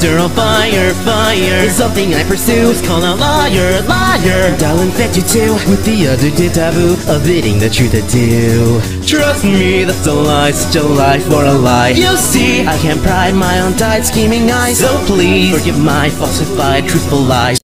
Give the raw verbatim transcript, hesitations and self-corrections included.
After all, fire, fire is something I pursue. It's called a liar, liar, and I'll infect you too with the addictive taboo of eating the truth I do. Trust me, that's a lie, such a lie for a lie. You see, I can't pride my undyed scheming eyes, so please forgive my falsified truthful lies.